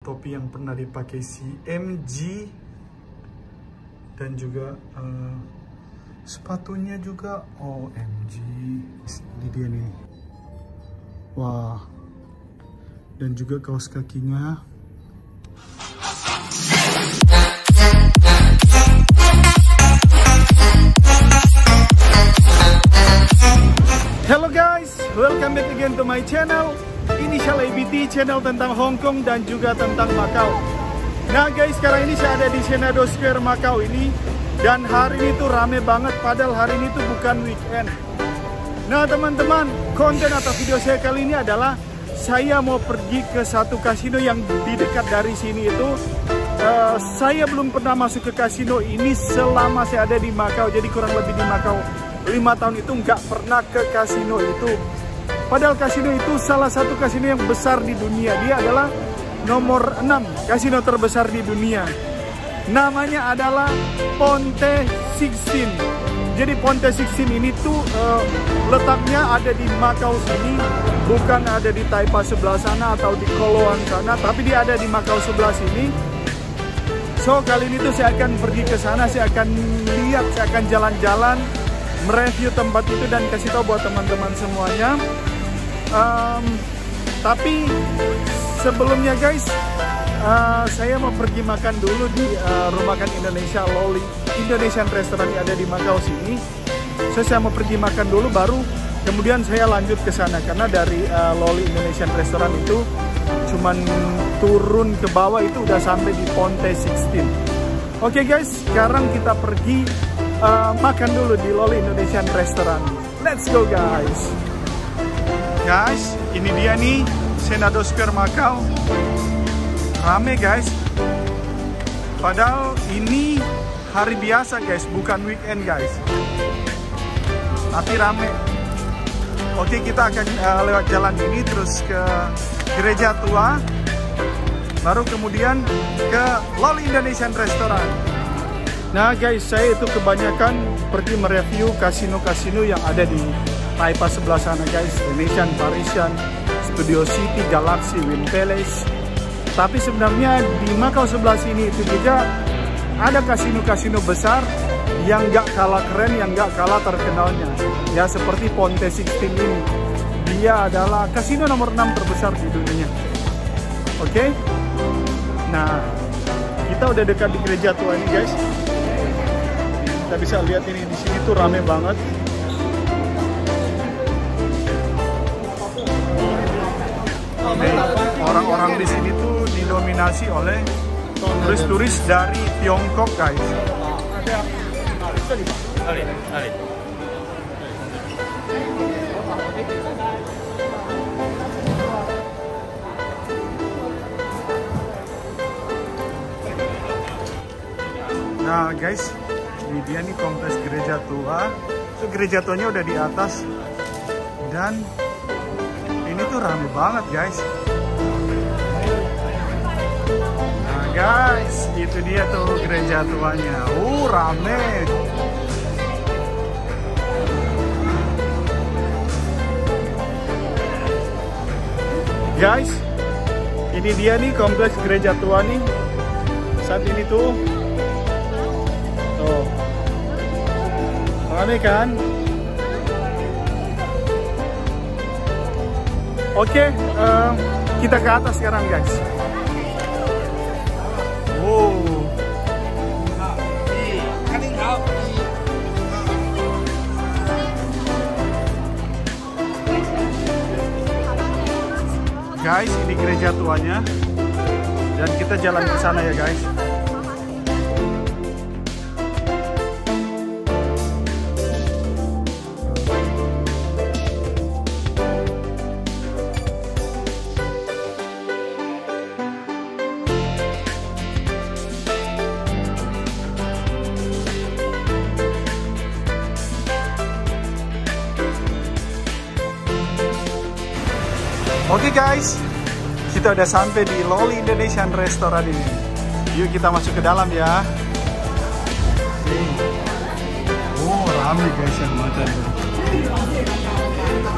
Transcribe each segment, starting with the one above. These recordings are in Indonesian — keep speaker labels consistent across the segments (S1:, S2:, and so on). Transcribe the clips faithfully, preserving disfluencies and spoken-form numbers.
S1: topi yang pernah dipakai si M G. Dan juga uh, sepatunya juga O M G. Ini dia nih. Wah. Dan juga kaos kakinya. Hello guys, welcome back again to my channel. Initial A B T, channel tentang Hong Kong dan juga tentang Macau. Nah guys, sekarang ini saya ada di Xanadu Square Macau ini. Dan hari ini tuh rame banget, padahal hari ini tuh bukan weekend. Nah teman-teman, konten atau video saya kali ini adalah saya mau pergi ke satu kasino yang di dekat dari sini itu. uh, Saya belum pernah masuk ke kasino ini selama saya ada di Macau. Jadi kurang lebih di Macau lima tahun itu nggak pernah ke kasino itu. Padahal kasino itu salah satu kasino yang besar di dunia. Dia adalah nomor enam kasino terbesar di dunia. Namanya adalah Ponte enam belas. Jadi Ponte enam belas ini tuh uh, letaknya ada di Macau sini, bukan ada di Taipa sebelah sana atau di Koloan sana, tapi dia ada di Macau sebelah sini. So kali ini tuh saya akan pergi ke sana, saya akan lihat, saya akan jalan-jalan, mereview tempat itu dan kasih tahu buat teman-teman semuanya. Um, tapi sebelumnya guys, uh, saya mau pergi makan dulu di uh, rumah makan Indonesia Loli Indonesian Restaurant yang ada di Macau sini. So saya mau pergi makan dulu, baru kemudian saya lanjut ke sana karena dari uh, Loli Indonesian Restaurant itu cuman turun ke bawah itu udah sampai di Ponte enam belas. Oke guys, sekarang kita pergi uh, makan dulu di Loli Indonesian Restaurant. Let's go guys. Guys, ini dia nih Xanadu Square Macau. Rame guys. Padahal ini hari biasa guys, bukan weekend guys. Tapi rame. Oke, kita akan uh, lewat jalan ini terus ke Gereja Tua. Baru kemudian ke Loli Indonesian Restaurant. Nah guys, saya itu kebanyakan pergi mereview kasino-kasino yang ada di Taipa sebelah sana guys. Indonesian, Parisian, Studio City, Galaxy, Wynn Palace. Tapi sebenarnya di Macau sebelah sini itu juga ada kasino-kasino besar yang gak kalah keren, yang gak kalah terkenalnya. Ya seperti Ponte enam belas ini. Dia adalah kasino nomor enam terbesar di dunia. Oke? Okay? Nah, kita udah dekat di Gereja Tua ini guys. Kita bisa lihat ini di sini tuh rame banget. Orang-orang di sini tuh didominasi oleh turis-turis dari Tiongkok guys. Nah guys, ini dia nih kompleks Gereja Tua. Itu Gereja Tuanya udah di atas. Dan ini tuh rame banget guys. Nah guys, itu dia tuh Gereja Tuanya. Uh, rame. Guys, ini dia nih kompleks Gereja Tua nih. Saat ini tuh tuh rame kan? Oke, um, kita ke atas sekarang guys. Wow. Guys, ini Gereja Tuanya. Dan kita jalan ke sana ya guys. Oke guys, kita udah sampai di Loli Indonesian Restaurant ini. Yuk kita masuk ke dalam ya. Oh, rame guys yang makan.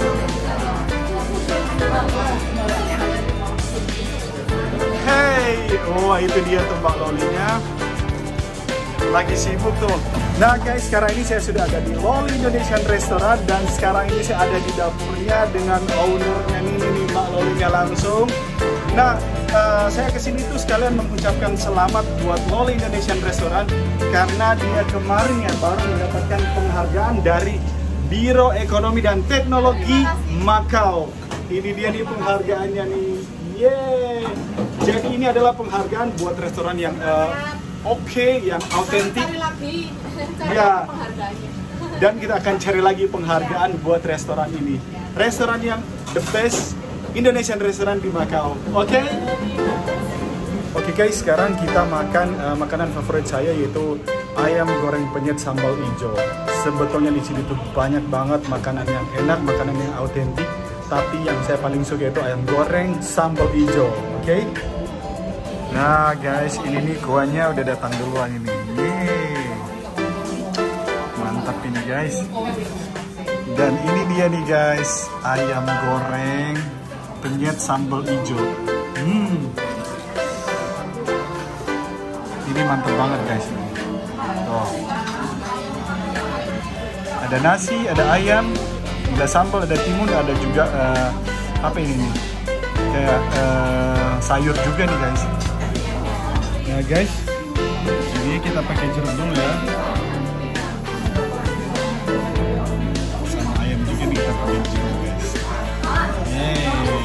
S1: Hey, Oh, itu dia tuh Mbak Lolinya. Lagi sibuk tuh. Nah guys, sekarang ini saya sudah ada di Loli Indonesian Restaurant. Dan sekarang ini saya ada di dapurnya dengan ownernya nih, nih Mbak Lolinya langsung. Nah, uh, saya kesini tuh sekalian mengucapkan selamat buat Loli Indonesian Restaurant. Karena dia kemarin ya baru mendapatkan penghargaan dari Biro Ekonomi dan Teknologi Makau. Ini dia nih penghargaannya nih. Yeay. Jadi ini adalah penghargaan buat restoran yang uh, oke, okay, yang autentik.
S2: Cari lagi, cari
S1: ya.
S2: lagi penghargaannya.
S1: Dan kita akan cari lagi penghargaan buat restoran ini. Restoran yang the best Indonesian restaurant di Makau. Oke? Okay? Oke okay guys, sekarang kita makan uh, makanan favorit saya yaitu ayam goreng penyet sambal hijau. Sebetulnya di sini tuh banyak banget makanan yang enak, makanan yang autentik. Tapi yang saya paling suka itu ayam goreng sambal hijau, oke? Okay? Nah guys, ini nih kuahnya udah datang duluan ini. Yeay. Mantap ini guys. Dan ini dia nih guys, ayam goreng penyet sambal hijau. Hmm. Ini mantap banget guys. Tuh. Ada nasi, ada ayam, ada sambal, ada timun, ada juga uh, apa ini nih? Kayak uh, sayur juga nih guys. Nah guys, ini kita pakai jeruk dulu ya. Sama ayam juga nih kita pakai jeruk guys. Yeay.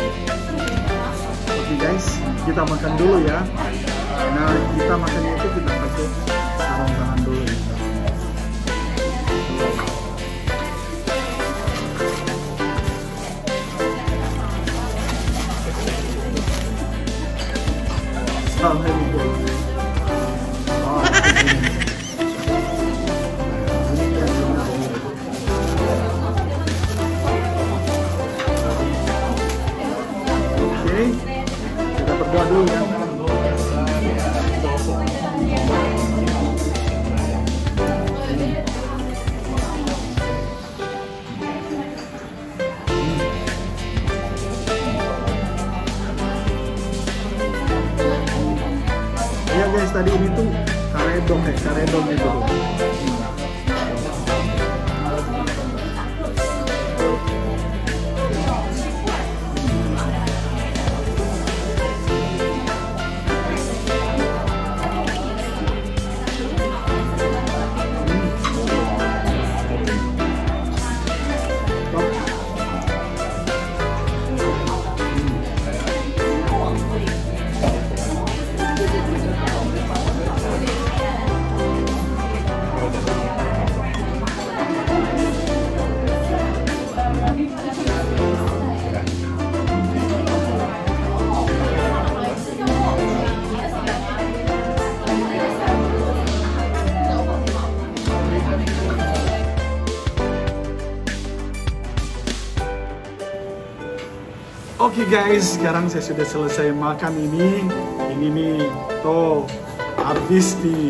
S1: Oke guys, kita makan dulu ya. Nah kita makannya itu kita pakai sarung tangan dulu ya. Sampai gitu. Oh, oke, kita berdoa dulu ya. Ya guys, tadi ini tuh karedong ya, karedong itu tuh. Oke okay guys, sekarang saya sudah selesai makan ini. Ini nih, tuh habis nih.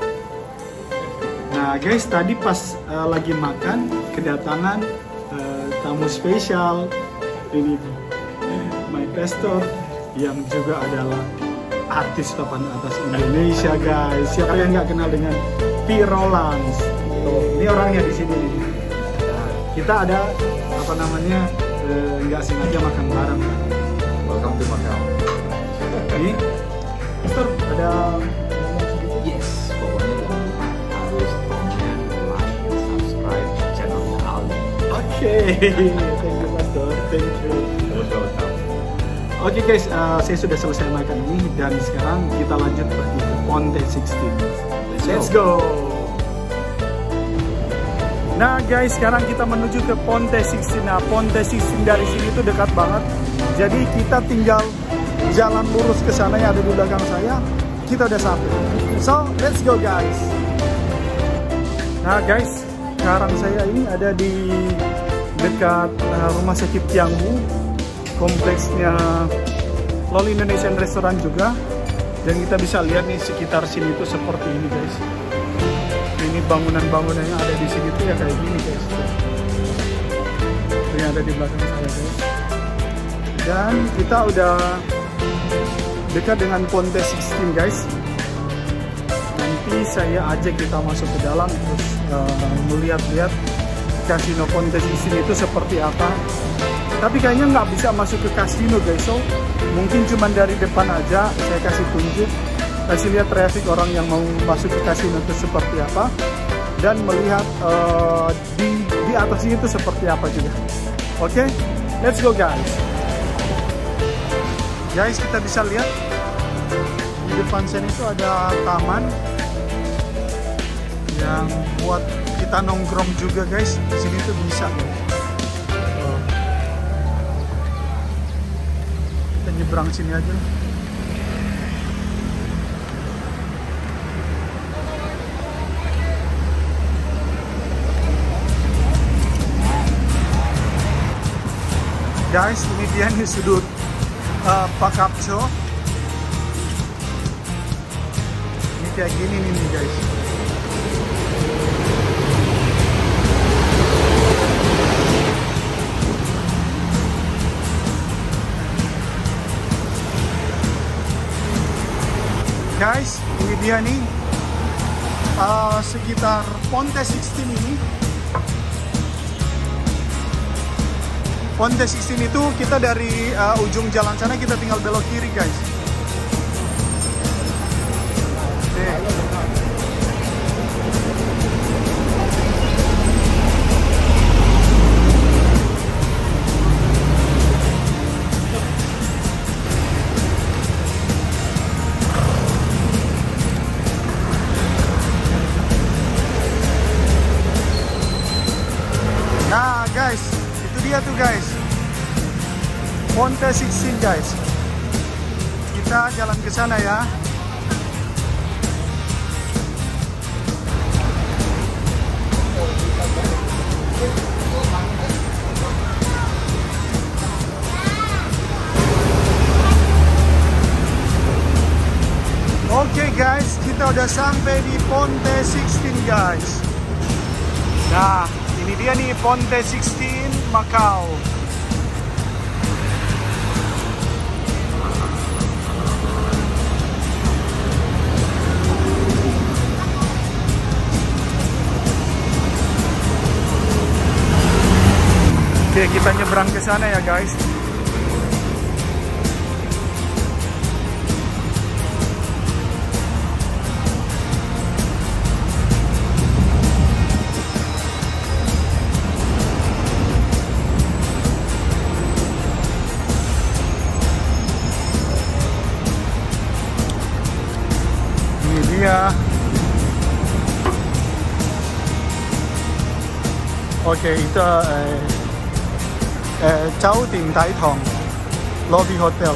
S1: Nah guys, tadi pas uh, lagi makan kedatangan uh, tamu spesial. Ini my pastor yang juga adalah artis papan atas Indonesia guys. Siapa yang nggak kenal dengan P. Rolands? Tuh, ini orangnya di sini. Nah, kita ada apa namanya? Nggak sengaja makan bareng. Welcome to Macau. Ini, Mister, ada
S3: yes, pokoknya harus komen, like, subscribe channelnya Aldi.
S1: Oke, okay. Thank you Pastor, thank you.
S3: Welcome.
S1: Oke okay, guys, uh, saya sudah selesai makan ini dan sekarang kita lanjut pergi ke Ponte enam belas. Let's go. Nah guys, sekarang kita menuju ke Ponte enam belas. Nah, Ponte enam belas dari sini tuh dekat banget. Jadi kita tinggal jalan lurus ke sana yang ada di belakang saya. Kita udah sampai. So, let's go guys. Nah guys, sekarang saya ini ada di dekat uh, Rumah Sakit Tiangmu. Kompleksnya Loli Indonesian Restaurant juga. Dan kita bisa lihat nih sekitar sini tuh seperti ini guys. Ini bangunan-bangunan yang ada di sini tuh ya kayak gini guys. Itu yang ada di belakang saya guys. Dan kita udah dekat dengan Ponte enam belas guys. Nanti saya ajak kita masuk ke dalam terus uh, melihat-lihat kasino Ponte enam belas itu seperti apa. Tapi kayaknya nggak bisa masuk ke kasino guys, so mungkin cuma dari depan aja saya kasih tunjuk, kasih lihat reaksi orang yang mau masuk ke kasino itu seperti apa, dan melihat uh, di di atasnya itu seperti apa juga. Oke, okay? Let's go guys. Guys, kita bisa lihat di depan sana itu ada taman yang buat kita nongkrong juga guys. Di sini tuh bisa. Kita nyebrang sini aja. Guys, ini dia nih sudut uh, Pak Kapco. Ini kayak gini nih, nih guys. Guys, ini dia nih uh, sekitar Ponte enam belas ini. Ponte enam belas itu kita dari uh, ujung jalan sana kita tinggal belok kiri guys. Oke. Nah guys, itu dia tuh guys, Ponte enam belas guys. Kita jalan ke sana ya. Oke guys, kita udah sampai di Ponte enam belas guys. Nah, ini dia nih Ponte enam belas Macau. Oke, kita nyebrang ke sana ya guys. Ya. Oke, itu eh, eh, Chao Ting Tai Tong Lobby Hotel.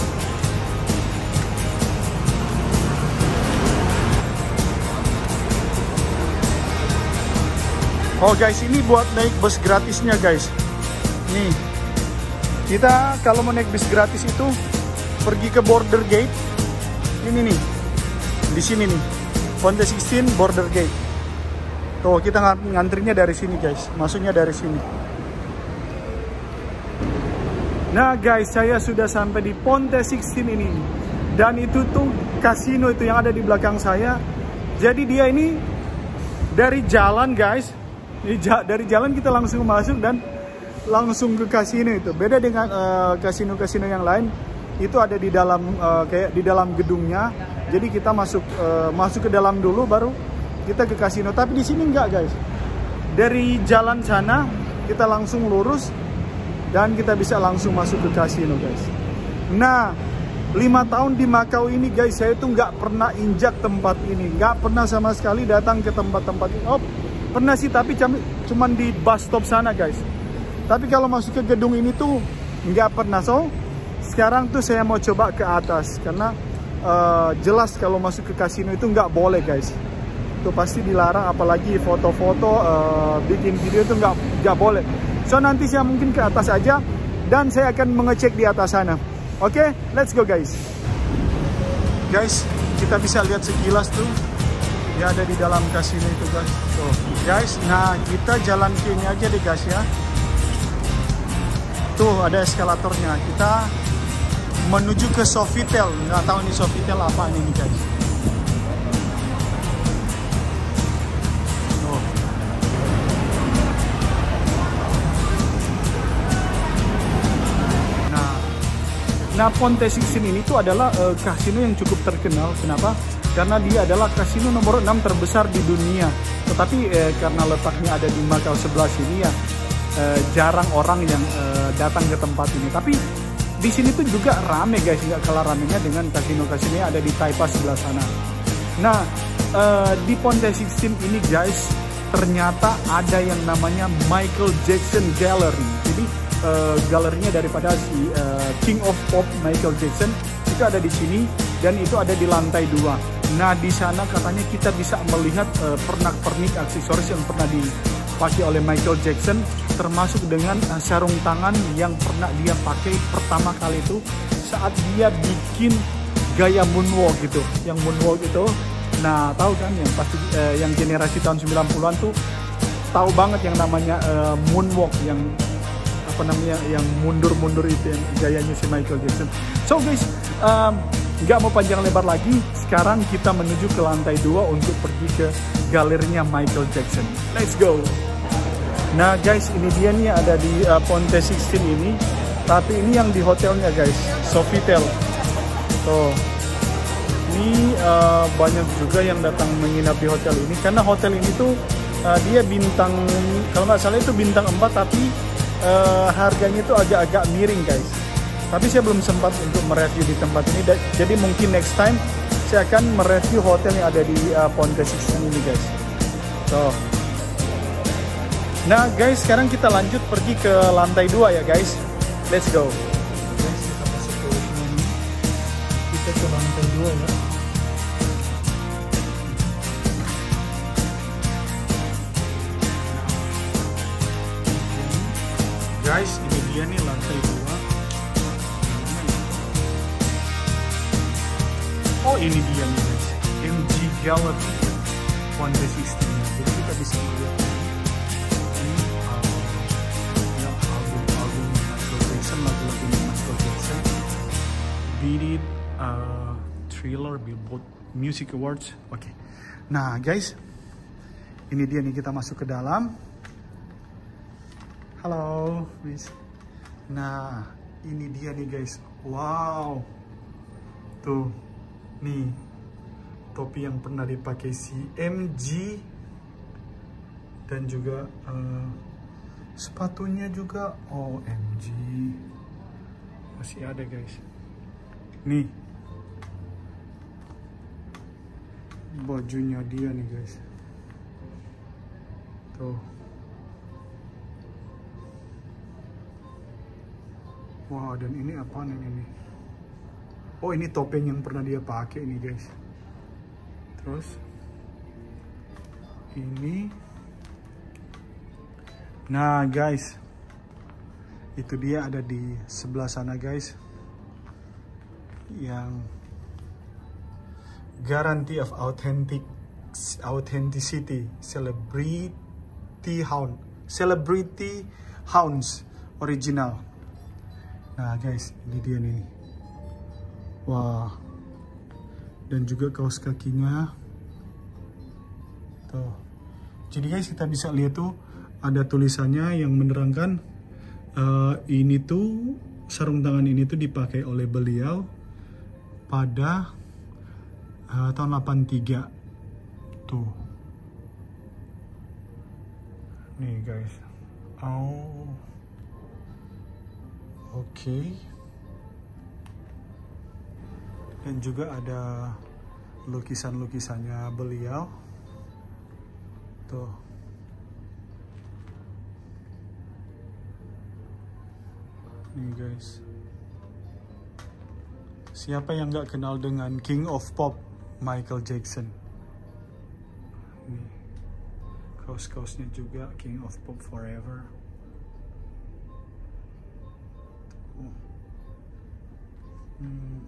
S1: Oh guys, ini buat naik bus gratisnya guys. Nih, kita kalau mau naik bus gratis itu pergi ke border gate. Ini nih. Di sini nih, Ponte enam belas border gate. Tuh, kita ngantrinya dari sini guys, masuknya dari sini. Nah guys, saya sudah sampai di Ponte enam belas ini. Dan itu tuh kasino itu yang ada di belakang saya. Jadi dia ini dari jalan guys, dari jalan kita langsung masuk dan langsung ke kasino itu. Beda dengan kasino-kasino uh, yang lain, itu ada di dalam uh, kayak di dalam gedungnya. Jadi kita masuk uh, masuk ke dalam dulu baru kita ke kasino. Tapi di sini enggak guys. Dari jalan sana kita langsung lurus dan kita bisa langsung masuk ke kasino guys. Nah, lima tahun di Macau ini guys, saya tuh nggak pernah injak tempat ini, nggak pernah sama sekali datang ke tempat-tempat ini. Oh, pernah sih tapi cuman di bus stop sana guys. Tapi kalau masuk ke gedung ini tuh nggak pernah. So, sekarang tuh saya mau coba ke atas karena Uh, jelas kalau masuk ke kasino itu nggak boleh guys, itu pasti dilarang, apalagi foto-foto, uh, bikin video itu nggak nggak boleh. So nanti saya mungkin ke atas aja dan saya akan mengecek di atas sana. Oke, okay? Let's go guys. Guys, kita bisa lihat sekilas tuh ya ada di dalam kasino itu guys. So, guys, nah kita jalan ke ini aja deh guys ya. Tuh ada eskalatornya. Kita menuju ke Sofitel. Nggak tahu nih Sofitel apa ini nih guys. Oh. Nah, nah Ponte enam ini tuh adalah uh, kasino yang cukup terkenal. Kenapa? Karena dia adalah kasino nomor enam terbesar di dunia. Tetapi eh, karena letaknya ada di Macau sebelah sini ya, eh, jarang orang yang eh, datang ke tempat ini. Tapi di sini tuh juga rame guys, nggak kalah ramenya dengan kasino-kasino yang ada di Taipei sebelah sana. Nah, eh, di Ponte enam ini guys, ternyata ada yang namanya Michael Jackson Gallery. Jadi eh, galerinya daripada si eh, King of Pop Michael Jackson itu ada di sini dan itu ada di lantai dua. Nah, di sana katanya kita bisa melihat uh, pernak-pernik aksesoris yang pernah dipakai oleh Michael Jackson, termasuk dengan uh, sarung tangan yang pernah dia pakai pertama kali itu saat dia bikin gaya moonwalk gitu. Yang moonwalk itu, nah tahu kan yang pasti uh, yang generasi tahun sembilan puluhan tuh tahu banget yang namanya uh, moonwalk, yang apa namanya, yang mundur-mundur itu yang gayanya si Michael Jackson. So guys, um, nggak mau panjang lebar lagi, sekarang kita menuju ke lantai dua untuk pergi ke galerinya Michael Jackson. Let's go. Nah guys, ini dia nih ada di uh, Ponte enam ini, tapi ini yang di hotelnya guys, Sofitel. Tuh, ini uh, banyak juga yang datang menginap di hotel ini karena hotel ini tuh uh, dia bintang, kalau nggak salah itu bintang empat, tapi uh, harganya itu agak-agak miring guys. Tapi saya belum sempat untuk mereview di tempat ini, jadi mungkin next time saya akan mereview hotel yang ada di uh, Ponte enam ini guys. So, nah guys, sekarang kita lanjut pergi ke lantai dua ya guys. Let's go. Guys, kita masuk ke sini. Kita ke lantai dua ya. Guys, ini dia nih lantai dua. Oh, ini dia nih guys, M G Gallery Ponte enam. Jadi kita bisa melihat ini uh, yang album-album Michael Jackson, lagu-lagunya Michael Jackson, Beat It, uh, Thriller, Billboard Music Awards. Oke, okay. Nah guys, ini dia nih, kita masuk ke dalam. Halo, guys. Nah, ini dia nih guys. Wow, tuh. Nih, topi yang pernah dipakai si M G dan juga uh, sepatunya juga O M G masih ada guys. Nih, bajunya dia nih guys. Tuh, wah, dan ini apaan ini nih? Oh, ini topeng yang pernah dia pakai ini guys. Terus ini, nah guys, itu dia ada di sebelah sana guys, yang guarantee of authentic authenticity celebrity hound celebrity hounds original. Nah guys, ini dia nih. Wah, dan juga kaos kakinya tuh. Jadi guys, kita bisa lihat tuh ada tulisannya yang menerangkan uh, ini tuh sarung tangan ini tuh dipakai oleh beliau pada uh, tahun delapan tiga tuh. Nih guys. Oh, oke. Okay. Dan juga ada lukisan-lukisannya beliau. Tuh. Nih guys. Siapa yang nggak kenal dengan King of Pop Michael Jackson? Nih. Kaos-kaosnya juga King of Pop Forever. Tuh. Hmm.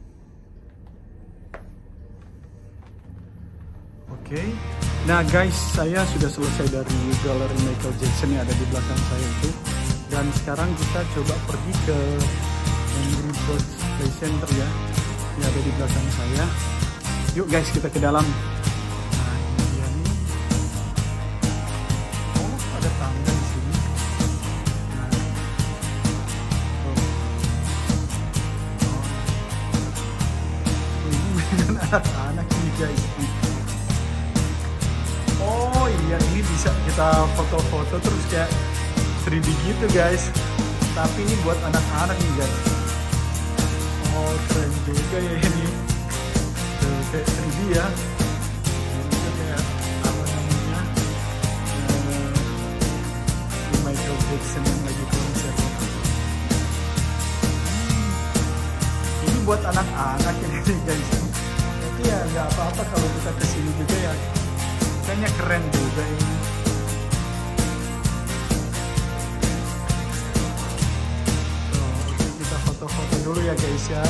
S1: Oke, okay. Nah guys, saya sudah selesai dari galeri Michael Jackson yang ada di belakang saya itu, dan sekarang kita coba pergi ke Angry Birds Play Center ya, yang ada di belakang saya. Yuk guys, kita ke dalam. Nah, ini dia nih. Oh, ada tangga di sini. Nah, oh. Oh. Ini mainan anak-anak ini guys. Oh iya, ini bisa kita foto-foto terus kayak tiga D gitu guys. Tapi ini buat anak-anak nih guys. Oh, keren juga ya ini. Tuh, kayak tiga D ya. Ini kayak apa namanya? Uh, di Michael Jackson yang lagi konser. Hmm. Ini buat anak-anak ini guys. Tapi ya nggak apa-apa kalau kita kesini juga ya. Kayaknya keren juga ini. Foto-foto dulu ya guys ya.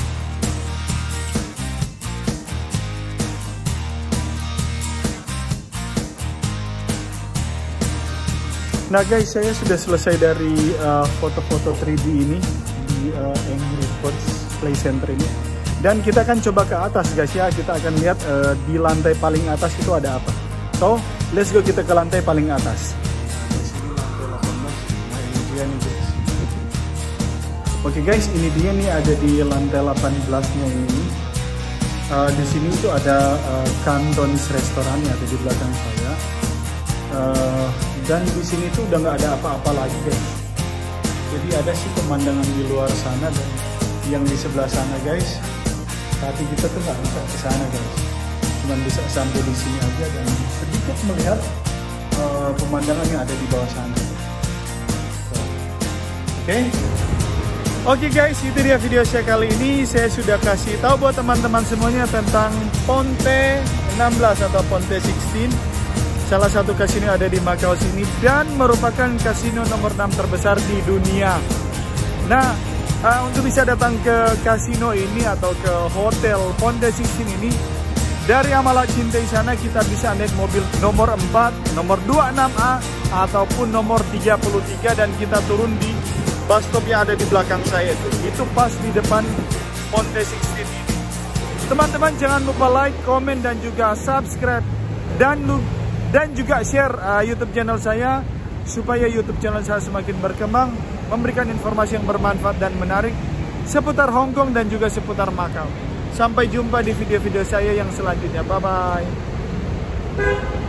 S1: Nah guys, saya sudah selesai dari foto-foto uh, tiga D ini di uh, Angry Birds Play Center ini. Dan kita akan coba ke atas guys ya. Kita akan lihat uh, di lantai paling atas itu ada apa. So, let's go, kita ke lantai paling atas. Nah, di sini lantai delapan belas. Nah, ini dia nih guys. Oke guys, ini dia nih ada di lantai delapan belas-nya ini. Uh, di sini itu ada uh, Cantonese restoran yang ada di belakang saya. Uh, dan di sini tuh udah nggak ada apa-apa lagi guys. Jadi ada sih pemandangan di luar sana dan yang di sebelah sana guys. Tapi kita tuh nggak bisa ke sana guys. Cuma bisa sampai di sini aja dan sedikit melihat uh, pemandangan yang ada di bawah sana. So, Oke. Okay. Oke okay guys, itu dia video saya kali ini. Saya sudah kasih tahu buat teman-teman semuanya tentang Ponte enam belas atau Ponte enam belas. Salah satu kasino ada di Macau sini dan merupakan kasino nomor enam terbesar di dunia. Nah, uh, untuk bisa datang ke kasino ini atau ke hotel Ponte enam belas ini, dari Amalak Cintai sana kita bisa naik mobil nomor empat, nomor dua puluh enam A ataupun nomor tiga puluh tiga dan kita turun di bus stop yang ada di belakang saya itu. Itu pas di depan Ponte enam belas ini. Teman-teman jangan lupa like, komen dan juga subscribe dan dan juga share uh, YouTube channel saya supaya YouTube channel saya semakin berkembang, memberikan informasi yang bermanfaat dan menarik seputar Hong Kong dan juga seputar Macau. Sampai jumpa di video-video saya yang selanjutnya. Bye bye.